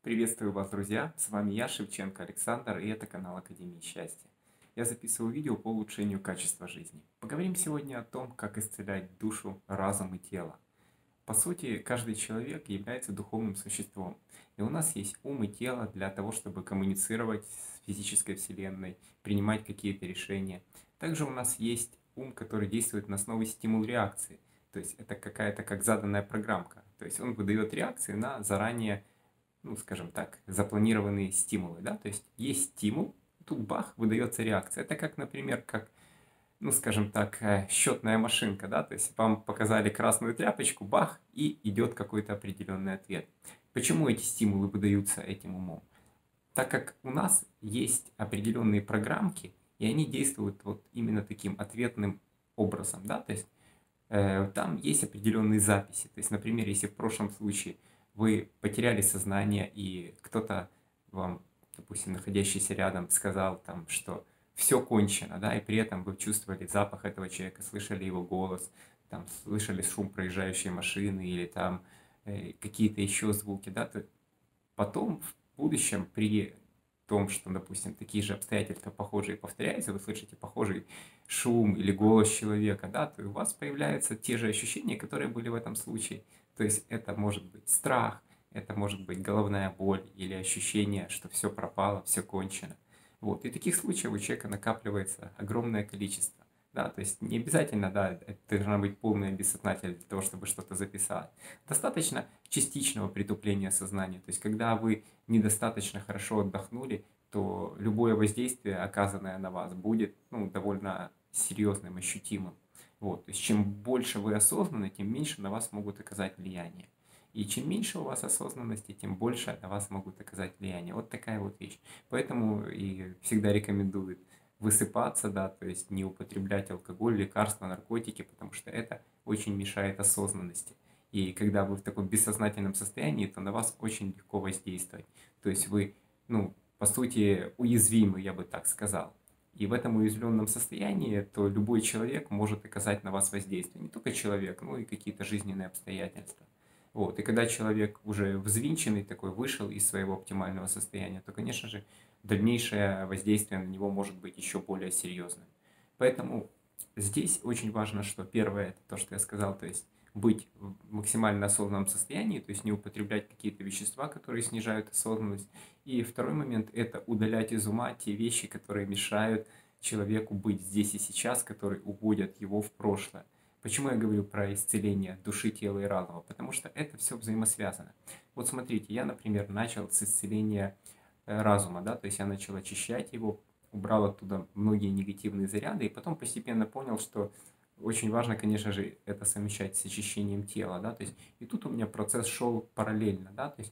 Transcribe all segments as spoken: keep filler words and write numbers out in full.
Приветствую вас, друзья! С вами я, Шевченко Александр, и это канал Академии Счастья. Я записываю видео по улучшению качества жизни. Поговорим сегодня о том, как исцелять душу, разум и тело. По сути, каждый человек является духовным существом, и у нас есть ум и тело для того, чтобы коммуницировать с физической вселенной, принимать какие-то решения. Также у нас есть ум, который действует на основе стимул-реакции, то есть это какая-то как заданная программка, то есть он выдает реакции на заранее, ну, скажем так, запланированные стимулы, да, то есть есть стимул, тут бах, выдается реакция. Это как, например, как, ну, скажем так, э, счетная машинка, да, то есть вам показали красную тряпочку, бах, и идет какой-то определенный ответ. Почему эти стимулы выдаются этим умом? Так как у нас есть определенные программки, и они действуют вот именно таким ответным образом, да, то есть э, там есть определенные записи. То есть, например, если в прошлом случае вы потеряли сознание, и кто-то вам, допустим, находящийся рядом, сказал там, что все кончено, да, и при этом вы чувствовали запах этого человека, слышали его голос, там, слышали шум проезжающей машины или там э, какие-то еще звуки, да, то потом в будущем при том, что, допустим, такие же обстоятельства похожие повторяются, вы слышите похожий шум или голос человека, да, то у вас появляются те же ощущения, которые были в этом случае. То есть это может быть страх, это может быть головная боль или ощущение, что все пропало, все кончено. Вот. И таких случаев у человека накапливается огромное количество. Да, то есть не обязательно, да, это должна быть полная бессознательность для того, чтобы что-то записать. Достаточно частичного притупления сознания. То есть когда вы недостаточно хорошо отдохнули, то любое воздействие, оказанное на вас, будет, ну, довольно серьезным, ощутимым. Вот. То есть чем больше вы осознаны, тем меньше на вас могут оказать влияние. И чем меньше у вас осознанности, тем больше на вас могут оказать влияние. Вот такая вот вещь. Поэтому и всегда рекомендуют высыпаться, да, то есть не употреблять алкоголь, лекарства, наркотики, потому что это очень мешает осознанности. И когда вы в таком бессознательном состоянии, то на вас очень легко воздействовать. То есть вы, ну, по сути, уязвимы, я бы так сказал. И в этом уязвленном состоянии, то любой человек может оказать на вас воздействие. Не только человек, но и какие-то жизненные обстоятельства. Вот. И когда человек уже взвинченный такой, вышел из своего оптимального состояния, то, конечно же, дальнейшее воздействие на него может быть еще более серьезным. Поэтому здесь очень важно, что первое, это то, что я сказал, то есть быть в максимально осознанном состоянии, то есть не употреблять какие-то вещества, которые снижают осознанность. И второй момент – это удалять из ума те вещи, которые мешают человеку быть здесь и сейчас, которые уводят его в прошлое. Почему я говорю про исцеление души, тела и разума? Потому что это все взаимосвязано. Вот смотрите, я, например, начал с исцеления э, разума, да, то есть я начал очищать его, убрал оттуда многие негативные заряды, и потом постепенно понял, что очень важно, конечно же, это совмещать с очищением тела, да, то есть и тут у меня процесс шел параллельно, да, то есть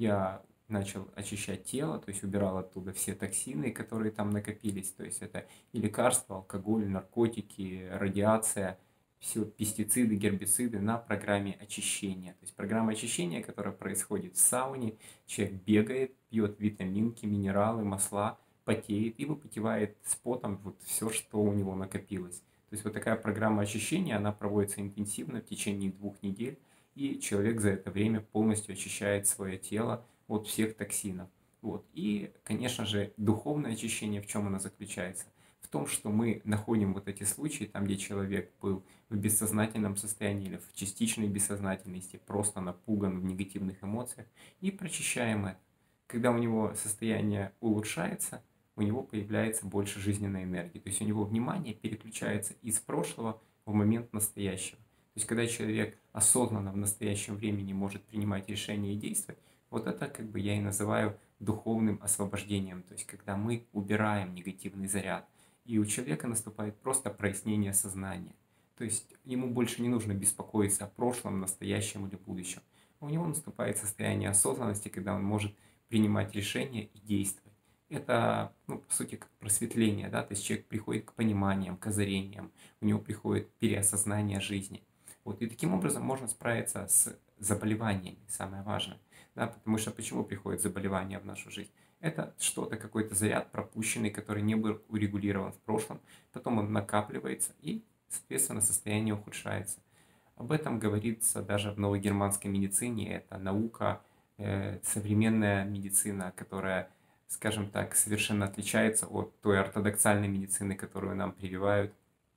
я начал очищать тело, то есть убирал оттуда все токсины, которые там накопились, то есть это и лекарства, алкоголь, наркотики, радиация, все пестициды, гербициды на программе очищения. То есть программа очищения, которая происходит в сауне, человек бегает, пьет витаминки, минералы, масла, потеет и выпотевает с потом вот все, что у него накопилось. То есть вот такая программа очищения, она проводится интенсивно в течение двух недель, и человек за это время полностью очищает свое тело от всех токсинов. Вот. И, конечно же, духовное очищение, в чем оно заключается? В том, что мы находим вот эти случаи, там, где человек был в бессознательном состоянии или в частичной бессознательности, просто напуган в негативных эмоциях, и прочищаем это. Когда у него состояние улучшается, у него появляется больше жизненной энергии. То есть у него внимание переключается из прошлого в момент настоящего. То есть когда человек осознанно в настоящем времени может принимать решения и действовать, вот это как бы я и называю духовным освобождением. То есть когда мы убираем негативный заряд, и у человека наступает просто прояснение сознания. То есть ему больше не нужно беспокоиться о прошлом, настоящем или будущем. У него наступает состояние осознанности, когда он может принимать решения и действовать. Это, ну, по сути, как просветление, да, то есть человек приходит к пониманиям, к озарениям, у него приходит переосознание жизни. Вот, и таким образом можно справиться с заболеваниями, самое важное. Да, потому что почему приходят заболевания в нашу жизнь? Это что-то, какой-то заряд пропущенный, который не был урегулирован в прошлом, потом он накапливается и, соответственно, состояние ухудшается. Об этом говорится даже в новой германской медицине, это наука э, современная медицина, которая, скажем так, совершенно отличается от той ортодоксальной медицины, которую нам прививают,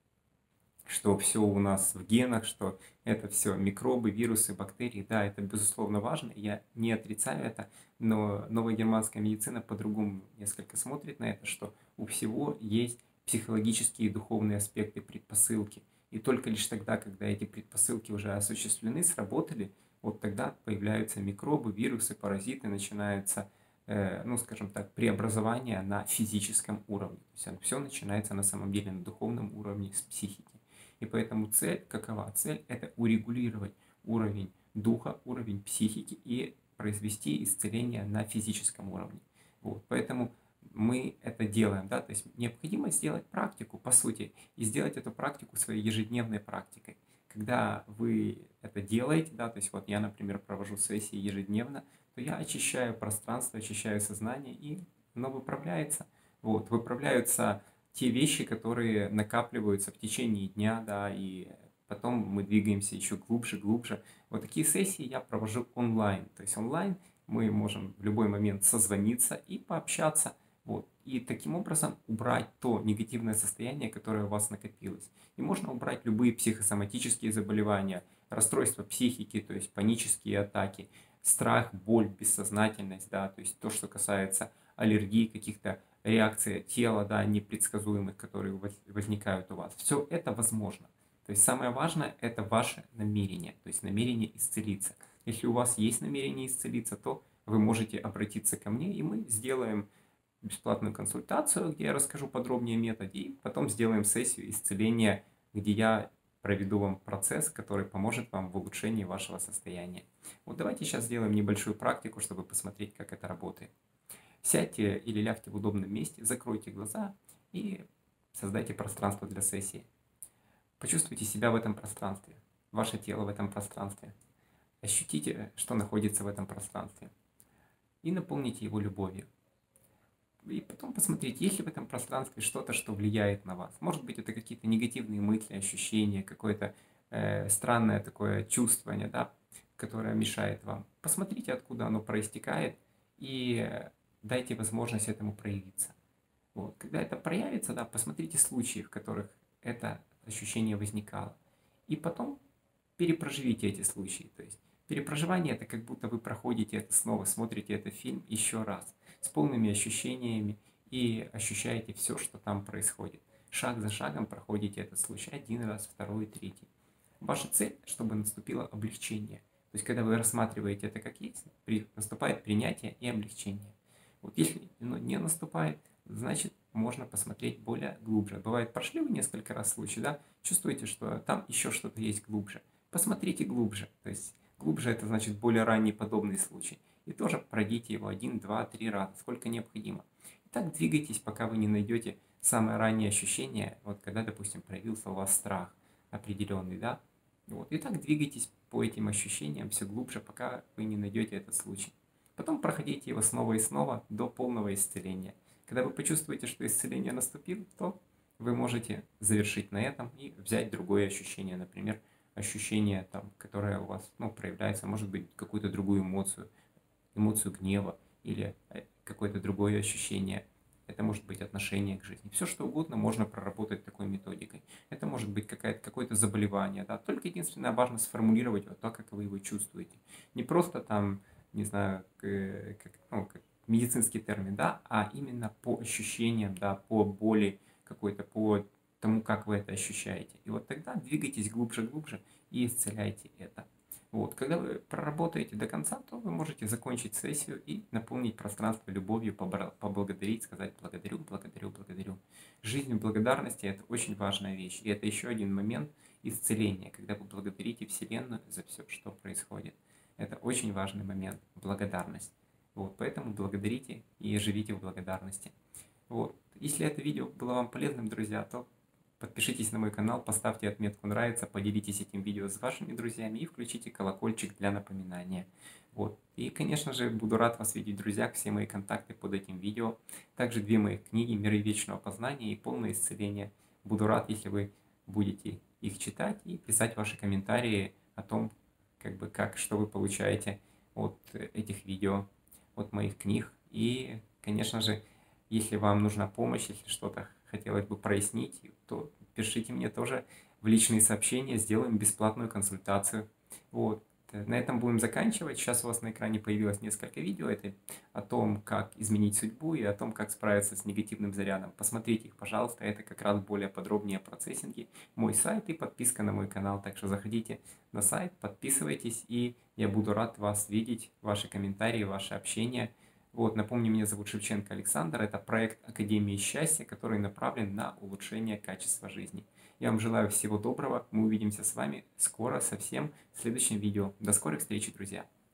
что все у нас в генах, что это все микробы, вирусы, бактерии. Да, это безусловно важно, я не отрицаю это, но новая германская медицина по-другому несколько смотрит на это, что у всего есть психологические и духовные аспекты, предпосылки. И только лишь тогда, когда эти предпосылки уже осуществлены, сработали, вот тогда появляются микробы, вирусы, паразиты, начинается, э, ну, скажем так, преобразование на физическом уровне. То есть все начинается на самом деле на духовном уровне с психики. И поэтому цель какова? Цель – это урегулировать уровень духа, уровень психики и произвести исцеление на физическом уровне. Вот. Поэтому мы это делаем, да, то есть необходимо сделать практику, по сути, и сделать эту практику своей ежедневной практикой. Когда вы это делаете, да, то есть вот я, например, провожу сессии ежедневно, то я очищаю пространство, очищаю сознание, и оно выправляется. Вот, выправляются те вещи, которые накапливаются в течение дня, да, и потом мы двигаемся еще глубже, глубже. Вот такие сессии я провожу онлайн. То есть онлайн мы можем в любой момент созвониться и пообщаться. Вот. И таким образом убрать то негативное состояние, которое у вас накопилось. И можно убрать любые психосоматические заболевания, расстройства психики, то есть панические атаки, страх, боль, бессознательность, да, то есть то, что касается аллергии, каких-то реакций тела, да, непредсказуемых, которые возникают у вас. Все это возможно. То есть самое важное – это ваше намерение, то есть намерение исцелиться. Если у вас есть намерение исцелиться, то вы можете обратиться ко мне, и мы сделаем бесплатную консультацию, где я расскажу подробнее о методе, и потом сделаем сессию исцеления, где я проведу вам процесс, который поможет вам в улучшении вашего состояния. Вот давайте сейчас сделаем небольшую практику, чтобы посмотреть, как это работает. Сядьте или лягте в удобном месте, закройте глаза и создайте пространство для сессии. Почувствуйте себя в этом пространстве, ваше тело в этом пространстве. Ощутите, что находится в этом пространстве. И наполните его любовью. И потом посмотрите, есть ли в этом пространстве что-то, что влияет на вас. Может быть, это какие-то негативные мысли, ощущения, какое-то э, странное такое чувствование, да, которое мешает вам. Посмотрите, откуда оно проистекает, и дайте возможность этому проявиться. Вот. Когда это проявится, да, посмотрите случаи, в которых это ощущение возникало. И потом перепроживите эти случаи. То есть перепроживание – это как будто вы проходите это снова, смотрите этот фильм еще раз, с полными ощущениями и ощущаете все, что там происходит. Шаг за шагом проходите этот случай один раз, второй, третий. Ваша цель, чтобы наступило облегчение. То есть, когда вы рассматриваете это как есть, при, наступает принятие и облегчение. Вот если оно не наступает, значит, можно посмотреть более глубже. Бывает, прошли вы несколько раз случай, да, чувствуете, что там еще что-то есть глубже. Посмотрите глубже. То есть, глубже это значит более ранний подобный случай. И тоже пройдите его один, два, три раза, сколько необходимо. И так двигайтесь, пока вы не найдете самое раннее ощущение, вот когда, допустим, проявился у вас страх определенный, да. Вот. И так двигайтесь по этим ощущениям все глубже, пока вы не найдете этот случай. Потом проходите его снова и снова до полного исцеления. Когда вы почувствуете, что исцеление наступило, то вы можете завершить на этом и взять другое ощущение, например, ощущение, там, которое у вас, ну, проявляется, может быть, какую-то другую эмоцию, эмоцию гнева или какое-то другое ощущение. Это может быть отношение к жизни. Все что угодно можно проработать такой методикой. Это может быть какая-то, какое-то заболевание. Да? Только единственное, важно сформулировать вот то, как вы его чувствуете. Не просто там, не знаю, как, ну, как медицинский термин, да, а именно по ощущениям, да, по боли какой-то, по тому, как вы это ощущаете. И вот тогда двигайтесь глубже-глубже и исцеляйте это. Вот. Когда вы проработаете до конца, то вы можете закончить сессию и наполнить пространство любовью, поблагодарить, сказать благодарю, благодарю, благодарю. Жизнь в благодарности – это очень важная вещь. И это еще один момент исцеления, когда вы благодарите Вселенную за все, что происходит. Это очень важный момент – благодарность. Вот. Поэтому благодарите и живите в благодарности. Вот. Если это видео было вам полезным, друзья, то подпишитесь на мой канал, поставьте отметку «Нравится», поделитесь этим видео с вашими друзьями и включите колокольчик для напоминания. Вот. И, конечно же, буду рад вас видеть, друзья, все мои контакты под этим видео. Также две мои книги «Миры вечного познания» и «Полное исцеление». Буду рад, если вы будете их читать и писать ваши комментарии о том, как бы, как, что вы получаете от этих видео, от моих книг. И, конечно же, если вам нужна помощь, если что-то хотелось бы прояснить, то пишите мне тоже в личные сообщения, сделаем бесплатную консультацию. Вот. На этом будем заканчивать. Сейчас у вас на экране появилось несколько видео. Это о том, как изменить судьбу и о том, как справиться с негативным зарядом. Посмотрите их, пожалуйста. Это как раз более подробнее о процессинге. Мой сайт и подписка на мой канал. Так что заходите на сайт, подписывайтесь, и я буду рад вас видеть, ваши комментарии, ваше общение. Вот, напомню, меня зовут Шевченко Александр. Это проект Академии счастья, который направлен на улучшение качества жизни. Я вам желаю всего доброго. Мы увидимся с вами скоро совсем в следующем видео. До скорых встреч, друзья!